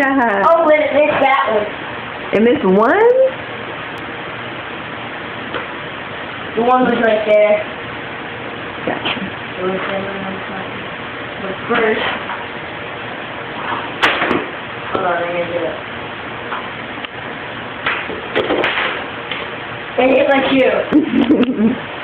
Oh, but it missed that one. It missed one? The one was right there. Gotcha. It was the other one. But first, hold on, I'm gonna do it. It hit like you.